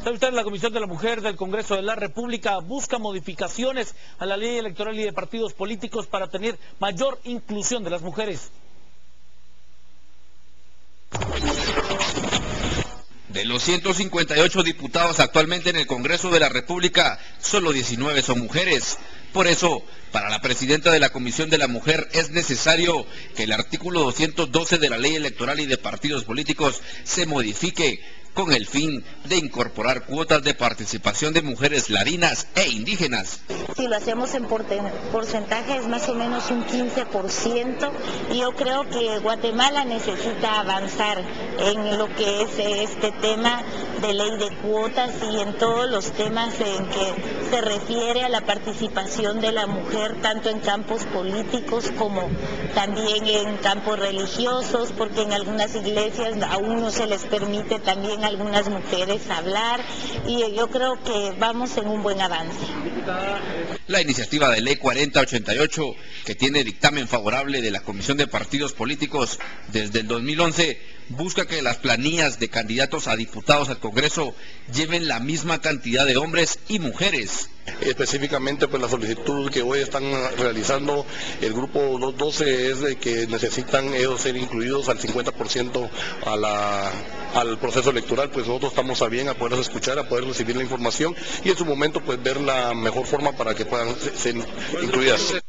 ¿Sabe usted? La Comisión de la Mujer del Congreso de la República busca modificaciones a la ley electoral y de partidos políticos para tener mayor inclusión de las mujeres. De los 158 diputados actualmente en el Congreso de la República, solo 19 son mujeres. Por eso, para la presidenta de la Comisión de la Mujer es necesario que el artículo 212 de la Ley Electoral y de Partidos Políticos se modifique con el fin de incorporar cuotas de participación de mujeres larinas e indígenas. Si lo hacemos en porcentaje es más o menos un 15%, y yo creo que Guatemala necesita avanzar en lo que es este tema de ley de cuotas y en todos los temas en que se refiere a la participación de la mujer, tanto en campos políticos como también en campos religiosos, porque en algunas iglesias aún no se les permite también a algunas mujeres hablar, y yo creo que vamos en un buen avance. La iniciativa de ley 4088, que tiene dictamen favorable de la Comisión de Partidos Políticos desde el 2011, busca que las planillas de candidatos a diputados al Congreso lleven la misma cantidad de hombres y mujeres. Específicamente, pues la solicitud que hoy están realizando el grupo 212 es de que necesitan ellos ser incluidos al 50% al proceso electoral. Pues nosotros estamos a bien a poderlos escuchar, a poder recibir la información y en su momento pues ver la mejor forma para que puedan ser incluidas.